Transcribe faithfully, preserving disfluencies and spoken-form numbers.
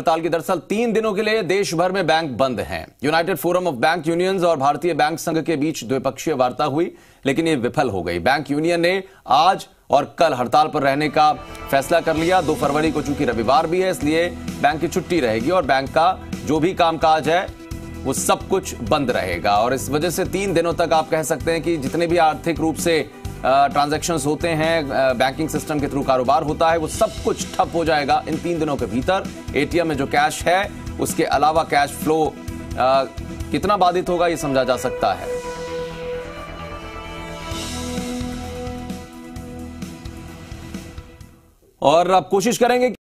हड़ताल की दरअसल तीन दिनों के लिए देश भर में बैंक बंद हैं। United forum of bank unions और भारतीय बैंक संघ के बीच द्विपक्षीय वार्ता हुई, लेकिन ये विफल हो गई। बैंक यूनियन ने आज और कल हड़ताल पर रहने का फैसला कर लिया। दो फरवरी को चूंकि रविवार भी है, इसलिए बैंक की छुट्टी रहेगी और बैंक का जो भी कामकाज है वो सब कुछ बंद रहेगा। और इस वजह से तीन दिनों तक आप कह सकते हैं कि जितने भी आर्थिक रूप से ट्रांजैक्शंस होते हैं, बैंकिंग सिस्टम के थ्रू कारोबार होता है, वो सब कुछ ठप हो जाएगा इन तीन दिनों के भीतर। एटीएम में जो कैश है उसके अलावा कैश फ्लो आ, कितना बाधित होगा ये समझा जा सकता है। और अब कोशिश करेंगे